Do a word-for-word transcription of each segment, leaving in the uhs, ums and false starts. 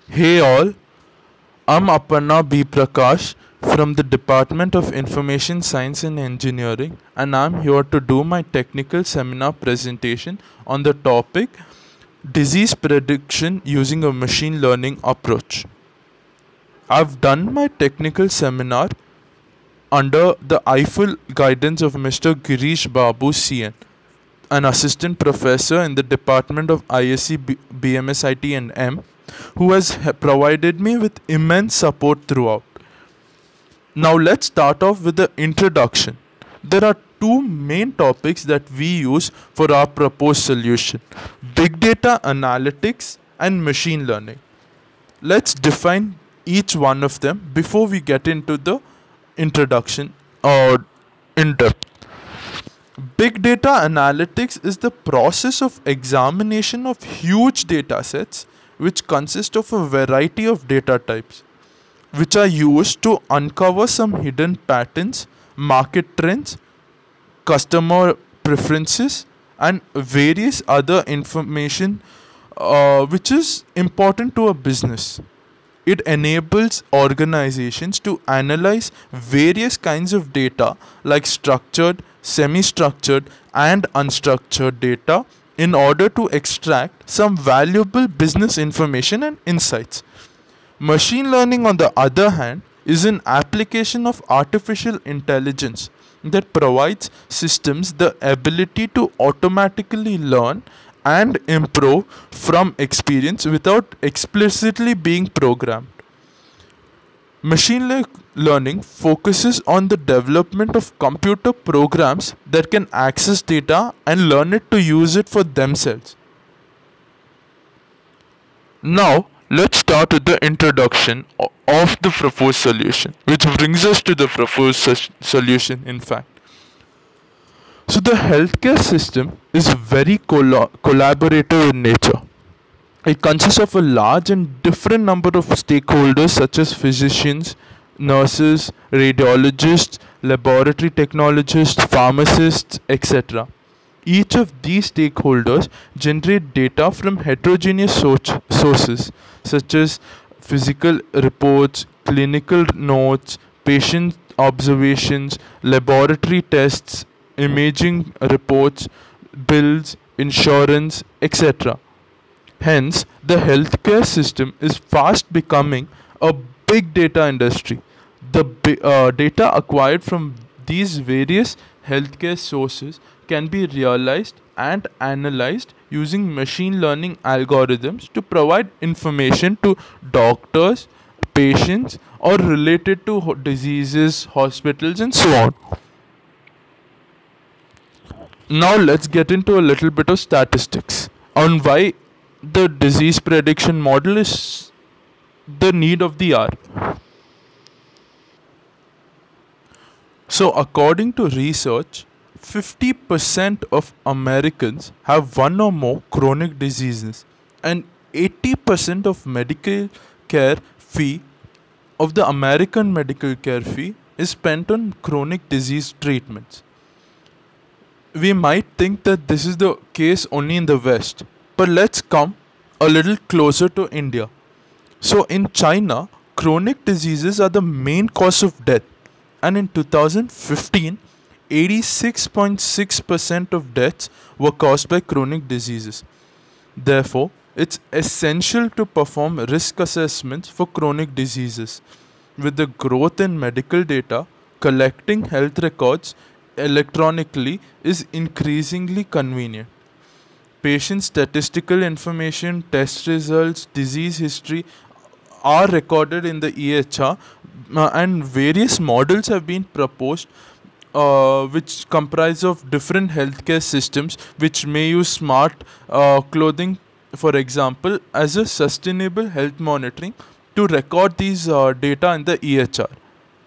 Hey all, I'm Aparna B. Prakash from the Department of Information Science and Engineering, and I'm here to do my technical seminar presentation on the topic disease prediction using a machine learning approach. I've done my technical seminar under the Eiffel guidance of Mister Girish Babu C N, an assistant professor in the Department of I S C, B M S I T and M, who has he- provided me with immense support throughout. Now let's start off with the introduction. There are two main topics that we use for our proposed solution: big data analytics and machine learning. Let's define each one of them before we get into the introduction or in depth. Big data analytics is the process of examination of huge data sets which consist of a variety of data types, which are used to uncover some hidden patterns, market trends, customer preferences, and various other information uh, which is important to a business. It enables organizations to analyze various kinds of data like structured, semi structured, and unstructured data in order to extract some valuable business information and insights. Machine learning, on the other hand, is an application of artificial intelligence that provides systems the ability to automatically learn and improve from experience without explicitly being programmed. Machine le- learning focuses on the development of computer programs that can access data and learn it to use it for themselves. Now, let's start with the introduction o- of the proposed solution, which brings us to the proposed sus- solution, in fact. So, the healthcare system is very collo- collaborative in nature. It consists of a large and different number of stakeholders such as physicians, nurses, radiologists, laboratory technologists, pharmacists, et cetera. Each of these stakeholders generate data from heterogeneous source- sources such as physical reports, clinical notes, patient observations, laboratory tests, imaging reports, bills, insurance, et cetera. Hence, the healthcare system is fast becoming a big data industry. The bi- uh, data acquired from these various healthcare sources can be realized and analyzed using machine learning algorithms to provide information to doctors, patients, or related to ho- diseases, hospitals, and so on. Now, let's get into a little bit of statistics on why the disease prediction model is the need of the hour. So, according to research, fifty percent of Americans have one or more chronic diseases, and eighty percent of medical care fee of the American medical care fee is spent on chronic disease treatments. We might think that this is the case only in the West, but let's come a little closer to India. So, in China, chronic diseases are the main cause of death, and in two thousand fifteen, eighty-six point six percent of deaths were caused by chronic diseases. Therefore, it's essential to perform risk assessments for chronic diseases. With the growth in medical data, collecting health records electronically is increasingly convenient. Patient statistical information, test results, disease history are recorded in the E H R, uh, and various models have been proposed uh, which comprise of different healthcare systems which may use smart uh, clothing, for example, as a sustainable health monitoring to record these uh, data in the E H R.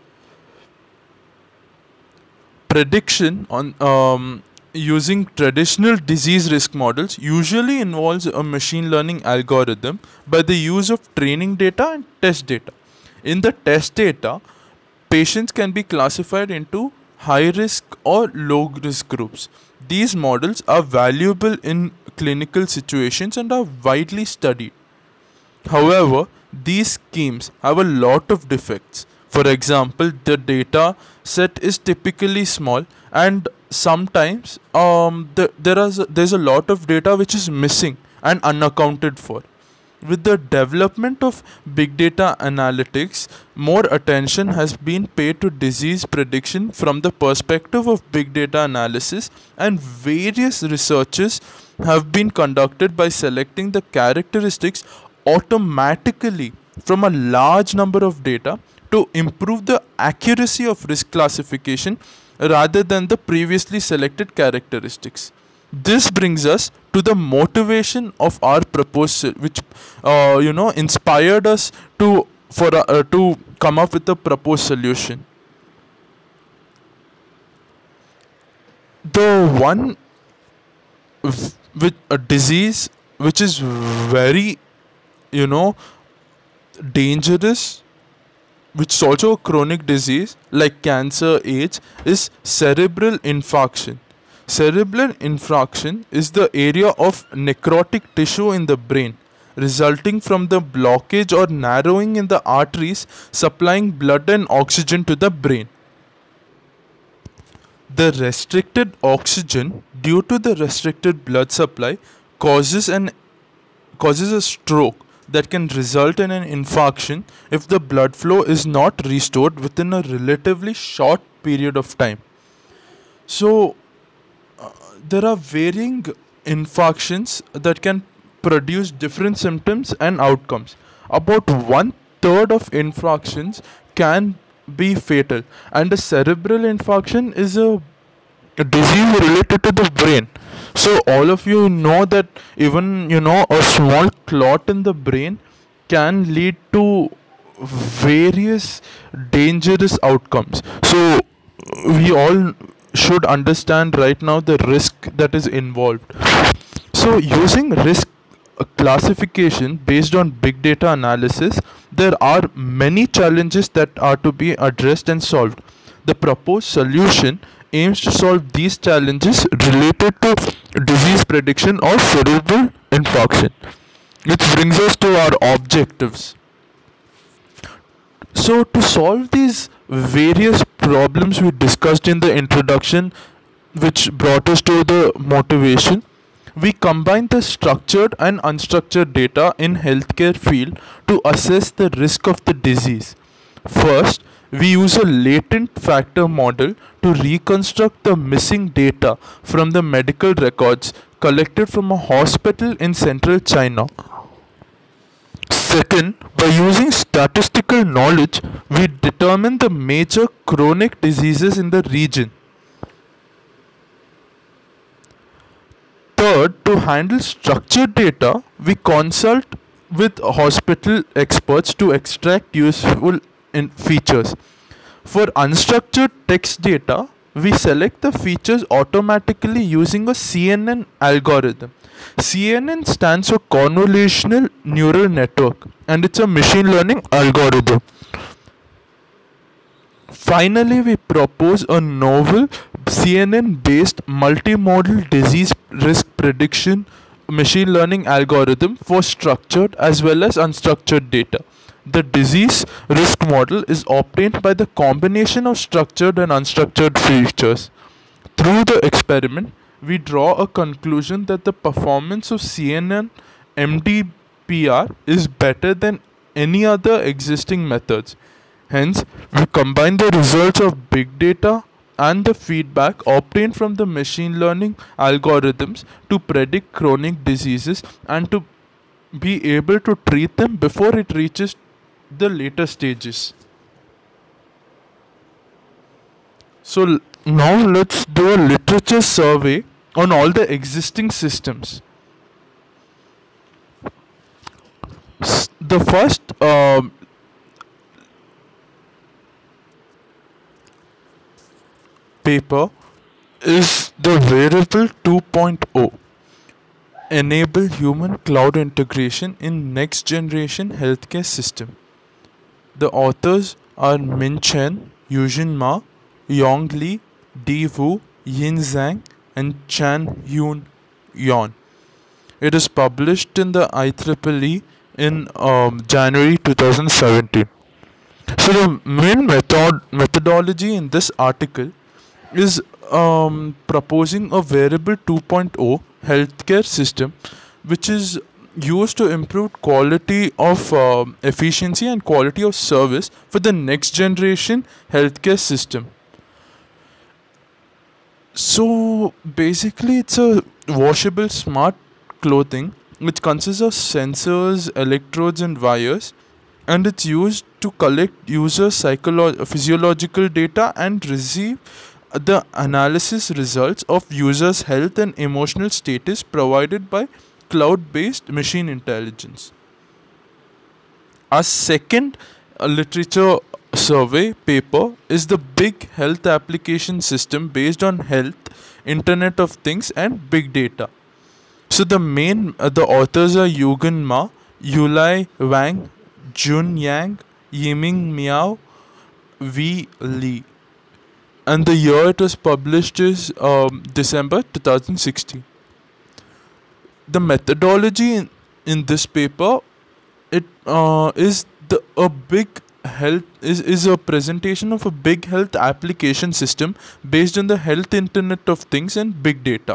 Prediction on um, using traditional disease risk models usually involves a machine learning algorithm by the use of training data and test data. In the test data, patients can be classified into high risk or low risk groups. These models are valuable in clinical situations and are widely studied. However, these schemes have a lot of defects. For example, the data set is typically small, and sometimes um, the, there is a, there's a lot of data which is missing and unaccounted for. With the development of big data analytics, more attention has been paid to disease prediction from the perspective of big data analysis, and various researches have been conducted by selecting the characteristics automatically from a large number of data to improve the accuracy of risk classification rather than the previously selected characteristics. This brings us to the motivation of our proposal, which uh, you know inspired us to for uh, uh, to come up with a proposed solution. The one v- with a disease which is very you know dangerous, which is also a chronic disease like cancer, AIDS, is cerebral infarction. Cerebral infarction is the area of necrotic tissue in the brain resulting from the blockage or narrowing in the arteries supplying blood and oxygen to the brain. The restricted oxygen due to the restricted blood supply causes an causes a stroke that can result in an infarction if the blood flow is not restored within a relatively short period of time. So there are varying infarctions that can produce different symptoms and outcomes. About one third of infarctions can be fatal, and a cerebral infarction is a, a disease related to the brain. So all of you know that even you know a small clot in the brain can lead to various dangerous outcomes. So we all should understand right now the risk that is involved. So using risk uh, classification based on big data analysis, there are many challenges that are to be addressed and solved. The proposed solution aims to solve these challenges related to disease prediction or cerebral infarction, which brings us to our objectives. So, to solve these various problems we discussed in the introduction, which brought us to the motivation, we combine the structured and unstructured data in healthcare field to assess the risk of the disease. First, we use a latent factor model to reconstruct the missing data from the medical records collected from a hospital in central China. Second, by using statistical knowledge, we determine the major chronic diseases in the region. Third, to handle structured data, we consult with hospital experts to extract useful in features. For unstructured text data, we select the features automatically using a C N N algorithm. C N N stands for Convolutional Neural Network, and it's a machine learning algorithm. Finally, we propose a novel C N N based multimodal disease risk prediction machine learning algorithm for structured as well as unstructured data. The disease risk model is obtained by the combination of structured and unstructured features. Through the experiment, we draw a conclusion that the performance of C N N M D P R is better than any other existing methods. Hence, we combine the results of big data and the feedback obtained from the machine learning algorithms to predict chronic diseases and to be able to treat them before it reaches the later stages. So l- now let's do a literature survey on all the existing systems. S- the first uh, paper is the Wearable 2.0, enable human cloud integration in next generation healthcare system. The authors are Min Chen, Yujin Ma, Yong Li, Di Wu, Yin Zhang, and Chan Hyun Yon. It is published in the I triple E in um, January two thousand seventeen. So the main method methodology in this article is um, proposing a wearable 2.0 healthcare system, which is used to improve quality of um efficiency and quality of service for the next generation healthcare system. So basically, it's a washable smart clothing which consists of sensors, electrodes, and wires, and it's used to collect user psycholo- physiological data and receive the analysis results of users' health and emotional status provided by cloud-based machine intelligence. Our second uh, literature survey paper is the Big Health Application System based on health, Internet of Things, and big data. So the main uh, the authors are Yugen Ma, Yulai Wang, Jun Yang, Yiming Miao, V Li, and the year it was published is um, December two thousand sixteen. The methodology in, in this paper it uh, is the a big health is, is a presentation of a big health application system based on the health internet of things and big data.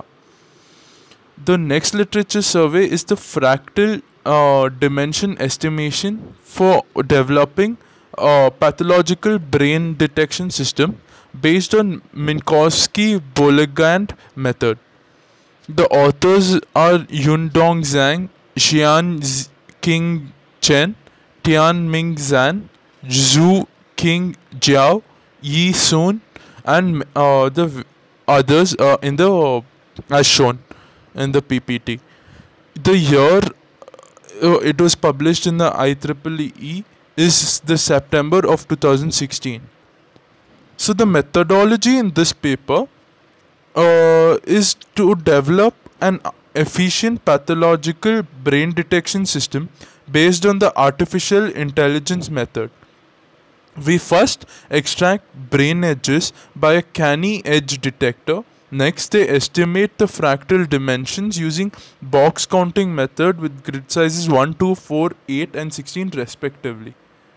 The next literature survey is the fractal uh, dimension estimation for developing a pathological brain detection system based on Minkowski-Bolligand method. The authors are Yundong Zhang, Xian Z- King Chen, Tianming Zhan, Zhu King Jiao, Yi Sun, and uh, the v- others uh, in the uh, as shown in the P P T. The year uh, it was published in the I triple E is the September of two thousand sixteen. So the methodology in this paper uh, is to develop an efficient pathological brain detection system based on the artificial intelligence method. We first extract brain edges by a canny edge detector. Next, they estimate the fractal dimensions using box counting method with grid sizes one, two, four, eight, and sixteen respectively.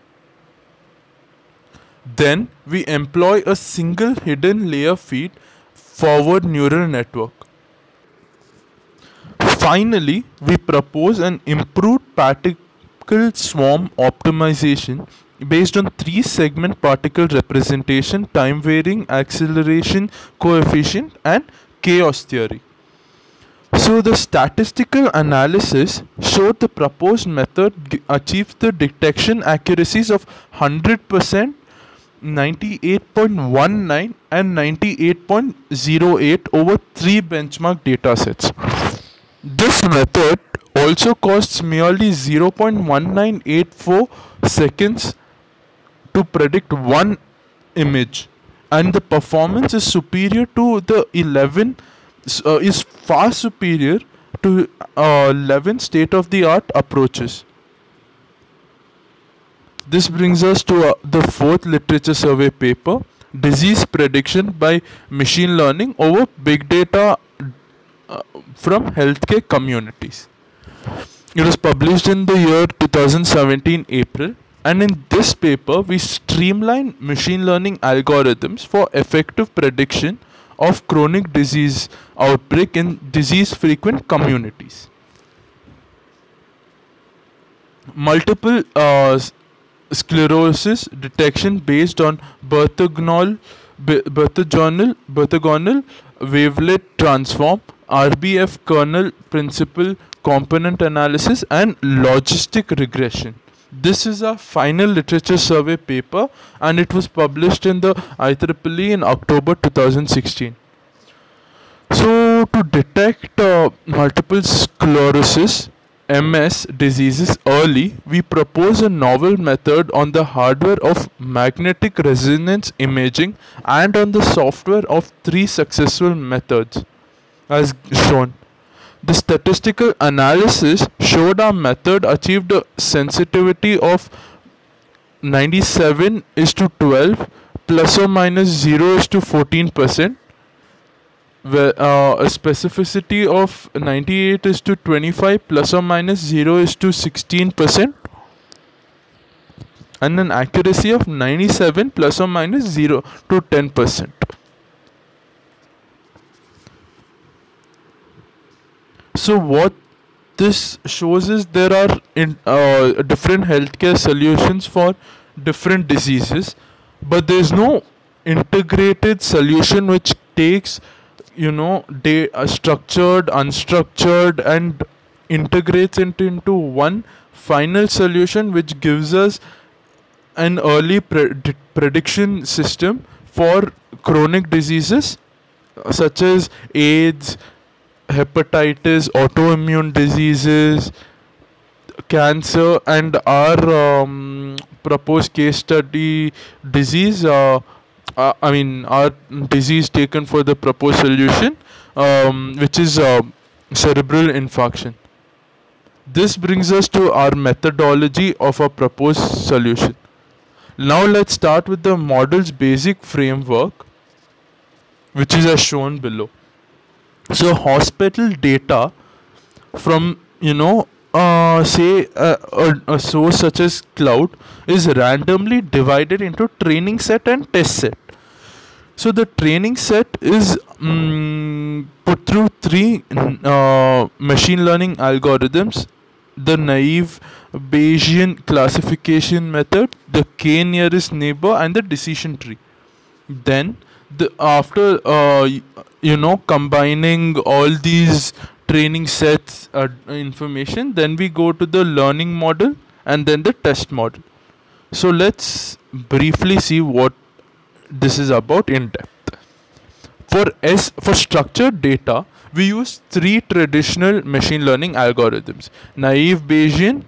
Then we employ a single hidden layer feed forward neural network. Finally, we propose an improved particle swarm optimization based on three segment particle representation, time varying acceleration coefficient, and chaos theory. So the statistical analysis showed the proposed method g- achieves the detection accuracies of one hundred percent, ninety-eight point one nine, and ninety-eight point zero eight over three benchmark datasets. This method also costs merely zero point one nine eight four seconds to predict one image, and the performance is superior to the eleven uh, is far superior to uh, eleven state of the art approaches. This brings us to uh, the fourth literature survey paper, disease prediction by machine learning over big data uh, from healthcare communities. It was published in the year two thousand seventeen April, and in this paper we streamline machine learning algorithms for effective prediction of chronic disease outbreak in disease frequent communities. Multiple uh, s- sclerosis detection based on Berthognal, b- Berthogonal, Berthogonal wavelet transform, R B F kernel principal component analysis, and logistic regression. This is a final literature survey paper, and it was published in the I triple E in October two thousand sixteen. So, to detect uh, multiple sclerosis M S diseases early, we propose a novel method on the hardware of magnetic resonance imaging and on the software of three successful methods, as shown. The statistical analysis showed our method achieved a sensitivity of ninety-seven is to twelve plus or minus zero is to fourteen percent, where uh, a specificity of ninety-eight is to twenty-five plus or minus zero is to sixteen percent, and an accuracy of ninety-seven plus or minus zero to ten percent. So what this shows is there are in, uh, different healthcare solutions for different diseases, but there is no integrated solution which takes, you know, day, uh, structured, unstructured, and integrates it into one final solution which gives us an early pred- prediction system for chronic diseases uh, such as AIDS, hepatitis, autoimmune diseases, cancer, and our um, proposed case study disease. Uh, uh, I mean, our disease taken for the proposed solution, um, which is uh, cerebral infarction. This brings us to our methodology of our proposed solution. Now let's start with the model's basic framework, which is as shown below. So hospital data from, you know, uh, say uh, a, a source such as cloud is randomly divided into training set and test set. So the training set is um, put through three uh, machine learning algorithms: the naive Bayesian classification method, the k nearest neighbor, and the decision tree. Then the after uh, you know combining all these training sets uh, information, then we go to the learning model and then the test model. So let's briefly see what this is about in depth. For S for structured data, we use three traditional machine learning algorithms: naive Bayesian,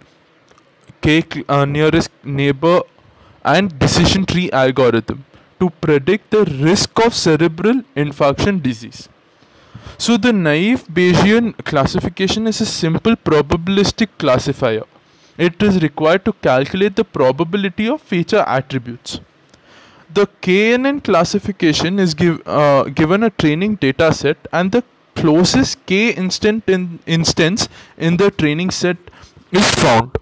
k uh, nearest neighbor, and decision tree algorithm to predict the risk of cerebral infarction disease. So the naive Bayesian classification is a simple probabilistic classifier. It is required to calculate the probability of feature attributes. The K N N classification is give, uh, given a training data set, and the closest K instant in instance in the training set is found.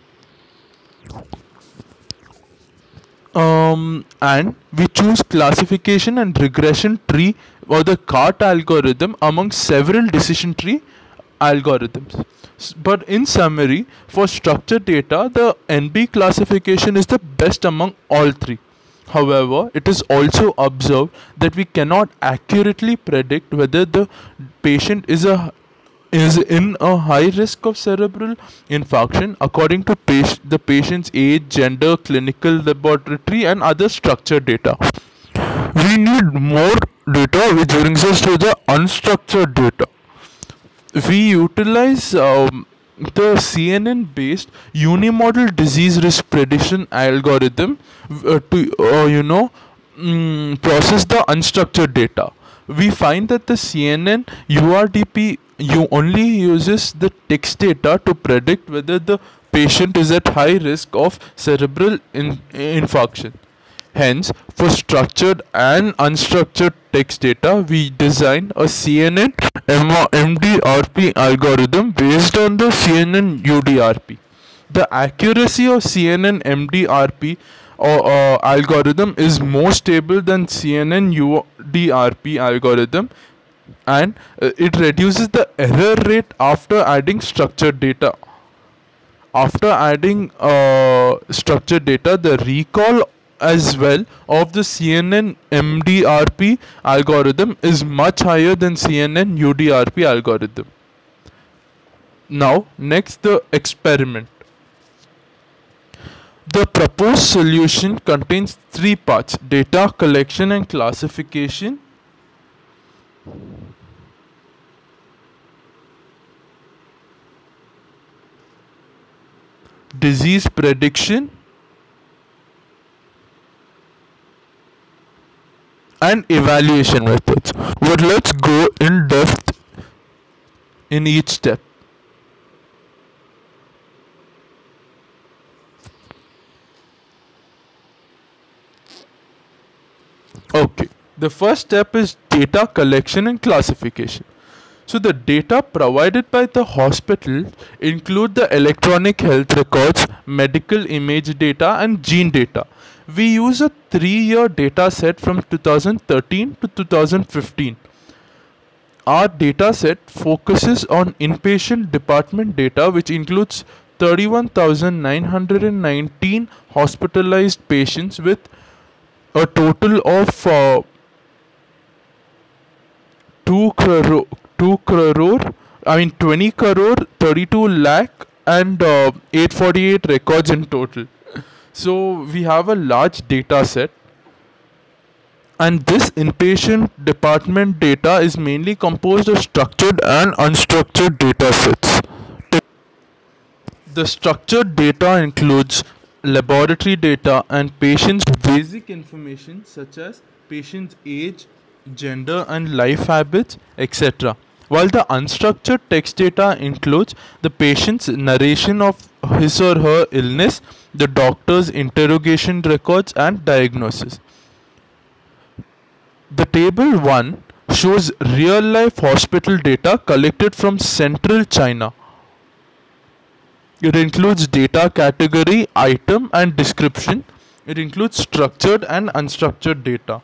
Um, and we choose classification and regression tree or the CART algorithm among several decision tree algorithms. S- But in summary, for structured data, the N B classification is the best among all three. However, it is also observed that we cannot accurately predict whether the patient is a is in a high risk of cerebral infarction according to patient, the patient's age, gender, clinical laboratory, and other structured data. We need more data, which brings us to the unstructured data. We utilize um, the C N N based unimodal disease risk prediction algorithm uh, to uh, you know mm, process the unstructured data. We find that the C N N U R D P you only uses the text data to predict whether the patient is at high risk of cerebral in- infarction. Hence, for structured and unstructured text data, we design a C N N M D R P algorithm based on the C N N U D R P. The accuracy of C N N M D R P or uh, algorithm is more stable than C N N U D R P algorithm, and uh, it reduces the error rate after adding structured data. After adding uh, structured data, the recall as well of the C N N M D R P algorithm is much higher than C N N U D R P algorithm. Now, next, the experiment. The proposed solution contains three parts: data collection and classification, disease prediction, and evaluation methods. But let's go in depth in each step. Okay, the first step is data collection and classification. So the data provided by the hospital include the electronic health records, medical image data and gene data. We use a three-year data set from two thousand thirteen to two thousand fifteen. Our data set focuses on inpatient department data, which includes thirty-one thousand nine hundred nineteen hospitalized patients with a total of uh, two crore, two crore, I mean twenty crore, thirty-two lakh, and uh, eight hundred forty-eight records in total. So we have a large data set, and this inpatient department data is mainly composed of structured and unstructured data sets. The structured data includes laboratory data and patients' basic information such as patient's age, gender and life habits, et cetera. While the unstructured text data includes the patient's narration of his or her illness, the doctor's interrogation records and diagnosis. The table one shows real-life hospital data collected from central China. It includes data category, item and description. It includes structured and unstructured data.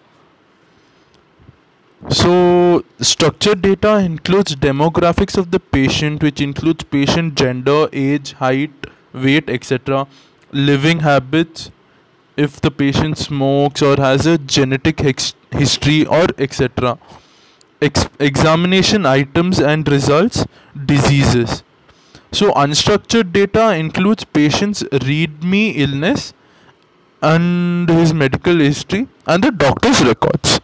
So structured data includes demographics of the patient, which includes patient gender, age, height, weight, et cetera. Living habits, if the patient smokes or has a genetic history or et cetera. Ex examination items and results, diseases. So unstructured data includes patient's readme illness and his medical history and the doctor's records.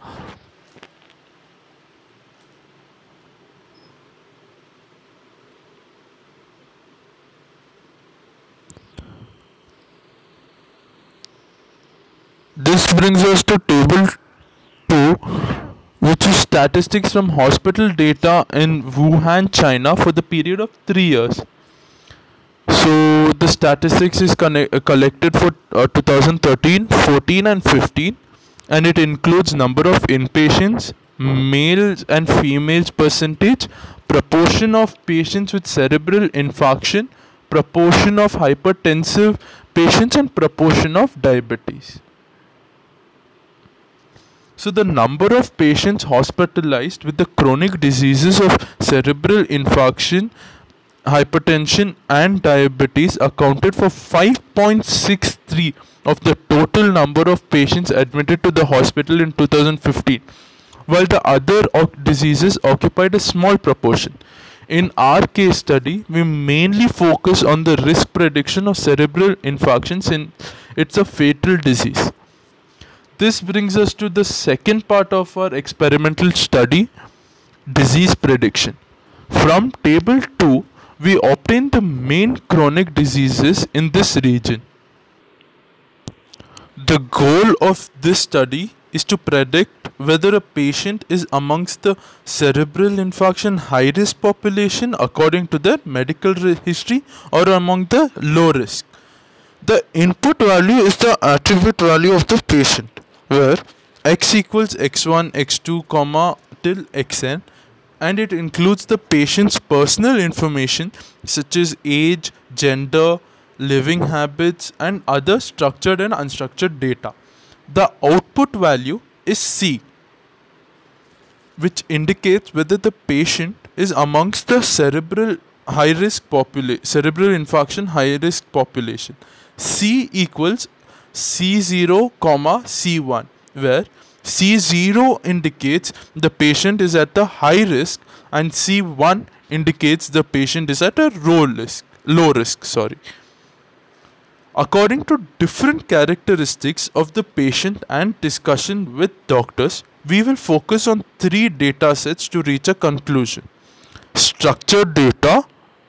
This brings us to table two, which is statistics from hospital data in Wuhan, China for the period of three years. So the statistics is connect, uh, collected for uh, two thousand thirteen, fourteen and fifteen, and it includes number of inpatients, males and females percentage, proportion of patients with cerebral infarction, proportion of hypertensive patients and proportion of diabetes. So the number of patients hospitalized with the chronic diseases of cerebral infarction, hypertension and diabetes accounted for five point six three of the total number of patients admitted to the hospital in two thousand fifteen, while the other diseases occupied a small proportion. In our case study, we mainly focus on the risk prediction of cerebral infarction since it's a fatal disease. This brings us to the second part of our experimental study, disease prediction. From table two, we obtained the main chronic diseases in this region. The goal of this study is to predict whether a patient is amongst the cerebral infarction high risk population according to their medical history or among the low risk. The input value is the attribute value of the patient, where x equals x one, x two, comma till xn, and it includes the patient's personal information such as age, gender, living habits and other structured and unstructured data. The output value is C, which indicates whether the patient is amongst the cerebral high risk population, cerebral infarction high risk population. C equals C zero, comma C one, where C zero indicates the patient is at the high risk and C one indicates the patient is at a low risk, low risk, sorry. According to different characteristics of the patient and discussion with doctors, we will focus on three data sets to reach a conclusion: structured data,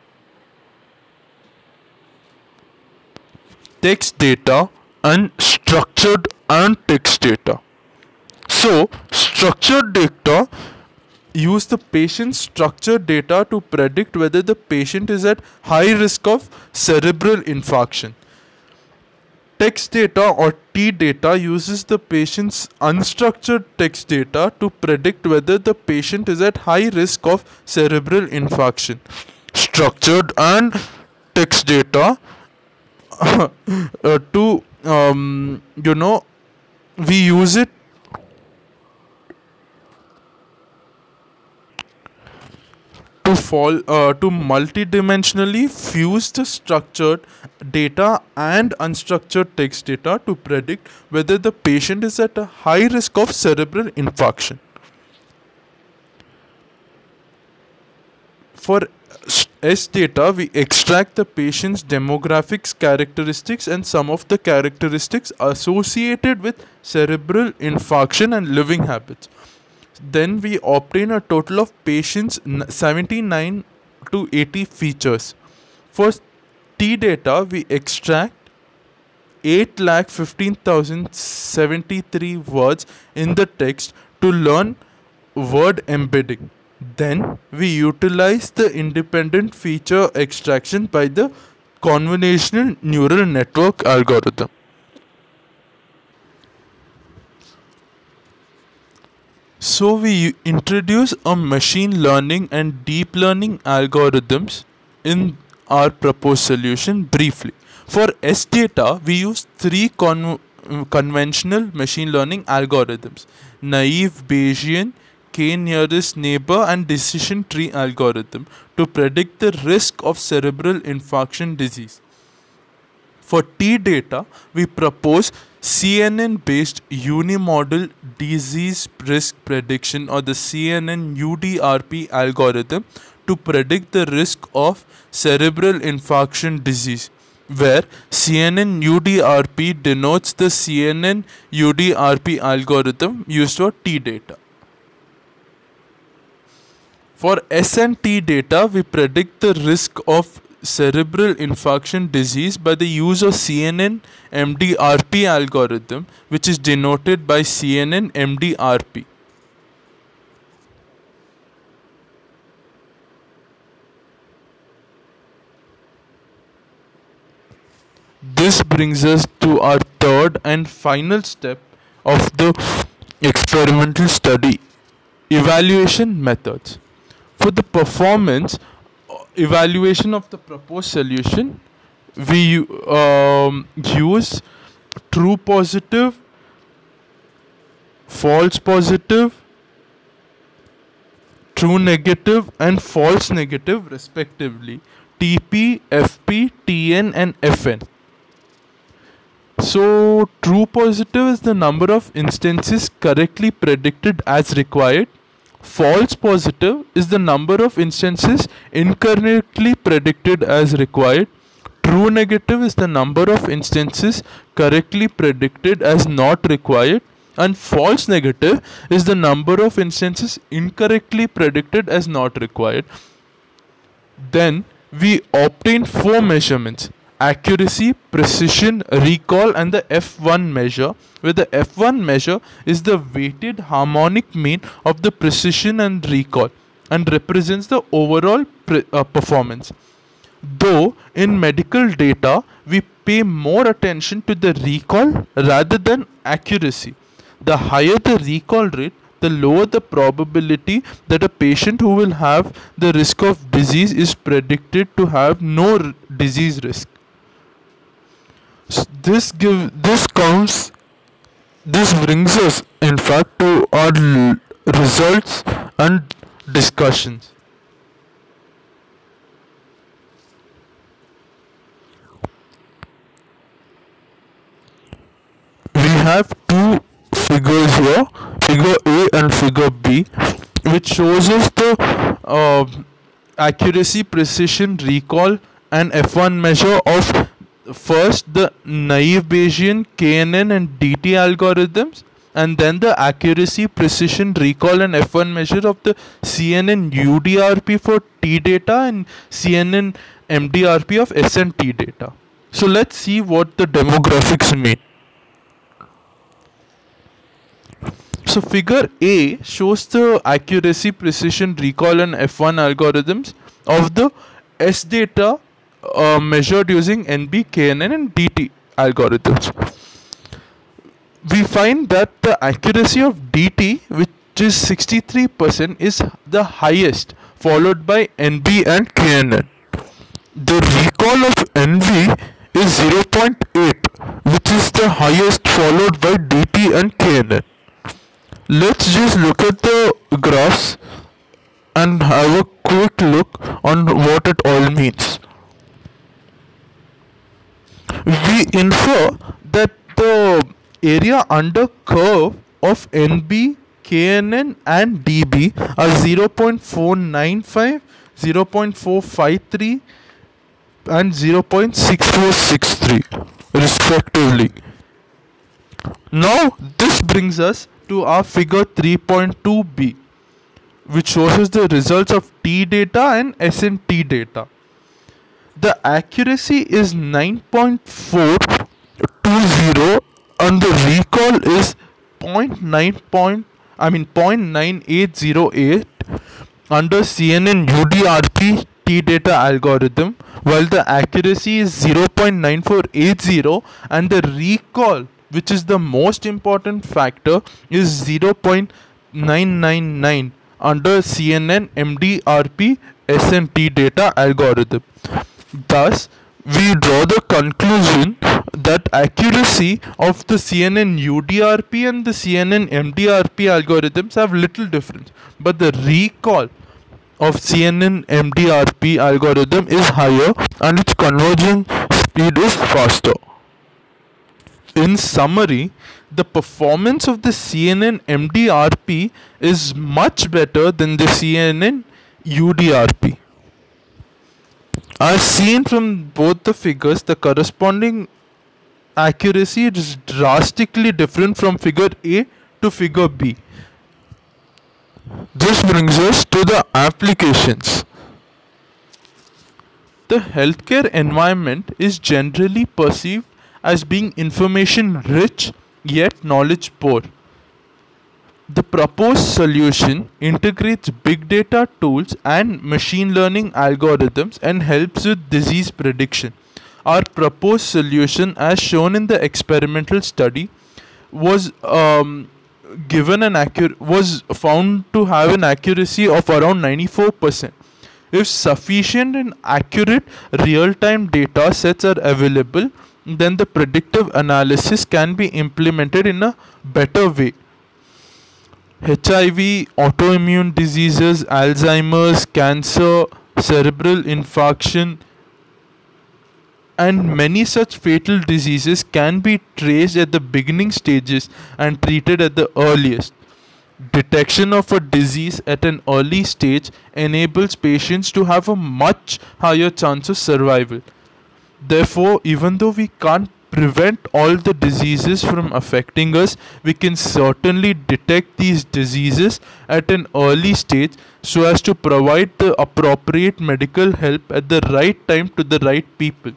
text data, and structured and text data. So, structured data use the patient's structured data to predict whether the patient is at high risk of cerebral infarction. Text data or T data uses the patient's unstructured text data to predict whether the patient is at high risk of cerebral infarction. Structured and text data uh, to um, you know we use it to fall uh, to multidimensionally fuse the structured data and unstructured text data to predict whether the patient is at a high risk of cerebral infarction. For S data, we extract the patient's demographics characteristics and some of the characteristics associated with cerebral infarction and living habits. Then we obtain a total of patients seventy-nine to eighty features. For T data, we extract eight lakh fifteen thousand seventy-three words in the text to learn word embedding. Then we utilize the independent feature extraction by the convolutional neural network algorithm. So we introduce a machine learning and deep learning algorithms in our proposed solution briefly. For S data, we use three con conventional machine learning algorithms: naive Bayesian, K nearest neighbor, and decision tree algorithm to predict the risk of cerebral infarction disease. For T data, we propose C N N based unimodal disease risk prediction, or the C N N U D R P algorithm, to predict the risk of cerebral infarction disease, where C N N U D R P denotes the C N N U D R P algorithm used for T data. For S and T data, we predict the risk of cerebral infarction disease by the use of C N N M D R P algorithm, which is denoted by C N N M D R P. This brings us to our third and final step of the experimental study: evaluation methods. For the performance evaluation of the proposed solution, we um, use true positive, false positive, true negative, and false negative respectively: T P, F P, T N, and F N. So true positive is the number of instances correctly predicted as required. False positive is the number of instances incorrectly predicted as required. True negative is the number of instances correctly predicted as not required. And false negative is the number of instances incorrectly predicted as not required. Then we obtain four measurements: accuracy, precision, recall, and the F one measure, where the F one measure is the weighted harmonic mean of the precision and recall and represents the overall pre uh, performance. Though in medical data, we pay more attention to the recall rather than accuracy. The higher the recall rate, the lower the probability that a patient who will have the risk of disease is predicted to have no disease risk. This give this comes this brings us in fact to our results and discussions. We have two figures here, figure A and figure B, which shows us the uh, accuracy, precision, recall, and F one measure of first the naive Bayesian, K N N, and D T algorithms, and then the accuracy, precision, recall, and F one measure of the C N N U D R P for T data and C N N M D R P of S and T data. So let's see what the demographics mean. So figure A shows the accuracy, precision, recall, and F one algorithms of the S data uh, measured using N B, K N N, and D T algorithms. We find that the accuracy of D T, which is sixty-three percent, is the highest, followed by N B and K N N. The recall of N V is zero point eight, which is the highest, followed by D T and K N N. Let's just look at the graphs and have a quick look on what it all means. We infer that the area under curve of N B, K N N and D B are zero point four nine five, zero point four five three and zero point six four six three respectively. Now this brings us to our figure three point two b, which shows us the results of T data and S N T data. The accuracy is nine point four two zero and the recall is zero point nine point I mean zero point nine eight zero eight under C N N U D R P T data algorithm, while the accuracy is zero point nine four eight zero and the recall, which is the most important factor, is zero point nine nine nine under C N N M D R P S N T data algorithm. Thus, we draw the conclusion that accuracy of the C N N U D R P and the C N N M D R P algorithms have little difference, but the recall of C N N M D R P algorithm is higher and its converging speed is faster. In summary, the performance of the C N N M D R P is much better than the C N N U D R P. As seen from both the figures, the corresponding accuracy is drastically different from figure A to figure B. This brings us to the applications. The healthcare environment is generally perceived as being information rich yet knowledge poor. The proposed solution integrates big data tools and machine learning algorithms and helps with disease prediction. Our proposed solution, as shown in the experimental study, was um, given an accurate was found to have an accuracy of around ninety-four percent. If sufficient and accurate real-time data sets are available, then the predictive analysis can be implemented in a better way. H I V, autoimmune diseases, Alzheimer's, cancer, cerebral infarction, and many such fatal diseases can be traced at the beginning stages and treated at the earliest. Detection of a disease at an early stage enables patients to have a much higher chance of survival. Therefore, even though we can't prevent all the diseases from affecting us, we can certainly detect these diseases at an early stage so as to provide the appropriate medical help at the right time to the right people.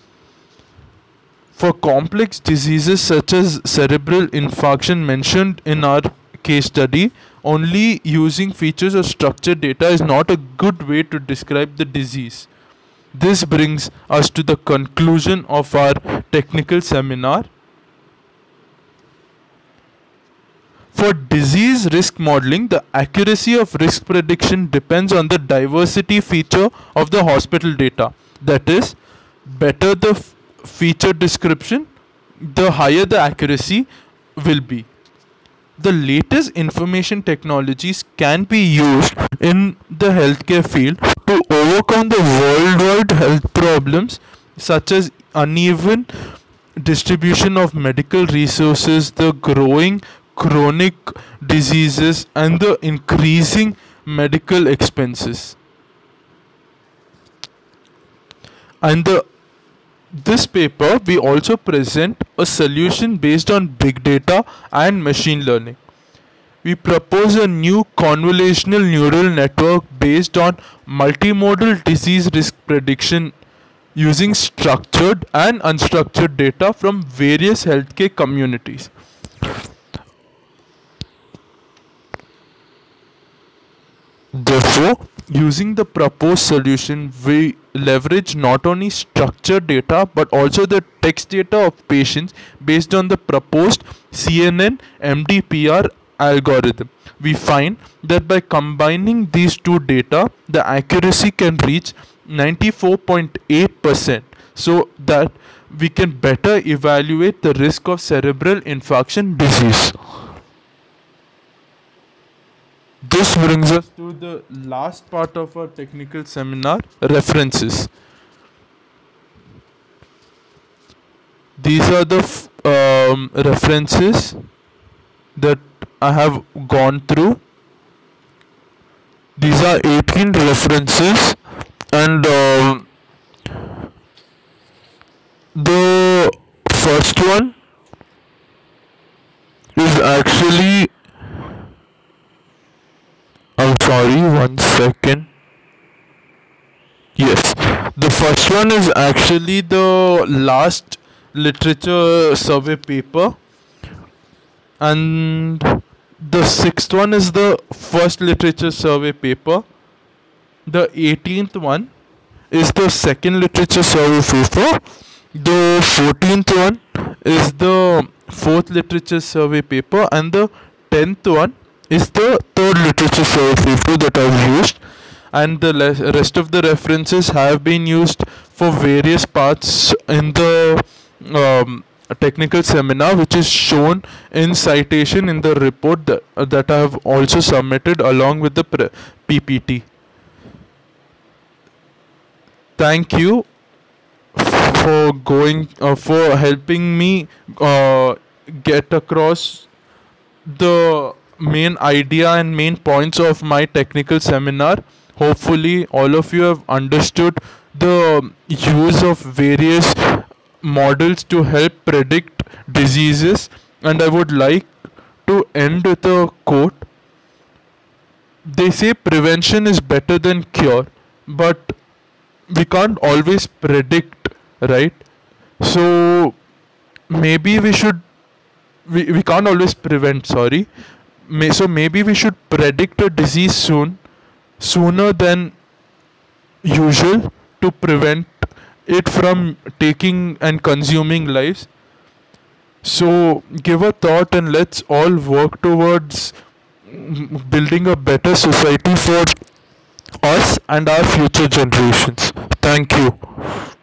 For complex diseases such as cerebral infarction mentioned in our case study, only using features or structured data is not a good way to describe the disease. This brings us to the conclusion of our technical seminar. For disease risk modeling, the accuracy of risk prediction depends on the diversity feature of the hospital data. That is, better the feature description, the higher the accuracy will be. The latest information technologies can be used in the healthcare field to overcome the worldwide health problems such as uneven distribution of medical resources, the growing chronic diseases, and the increasing medical expenses. And the this paper, we also present a solution based on big data and machine learning. We propose a new convolutional neural network based on multimodal disease risk prediction using structured and unstructured data from various healthcare communities. Therefore, Using the proposed solution, we leverage not only structured data but also the text data of patients based on the proposed C N N M D P R algorithm. We find that by combining these two data, the accuracy can reach ninety-four point eight percent, so that we can better evaluate the risk of cerebral infarction disease. This brings us to the last part of our technical seminar, references. These are the f- um, references that I have gone through. These are eighteen references, and um, the first one is actually, I'm sorry, one second. Yes, the first one is actually the last literature survey paper, and the sixth one is the first literature survey paper. The eighteenth one is the second literature survey paper. The fourteenth one is the fourth literature survey paper, and the tenth one is the third literature survey paper that I've used. And the le- rest of the references have been used for various parts in the um, technical seminar, which is shown in citation in the report that, uh, that I have also submitted along with the pre- P P T. Thank you for going uh, for helping me uh, get across the main idea and main points of my technical seminar. Hopefully all of you have understood the use of various models to help predict diseases, and I would like to end with a quote. They say prevention is better than cure, but we can't always predict, right? So maybe we should, we, we can't always prevent, sorry. May, so maybe we should predict a disease soon, sooner than usual, to prevent it from taking and consuming lives. So give a thought and let's all work towards mm, building a better society for us and our future generations. Thank you.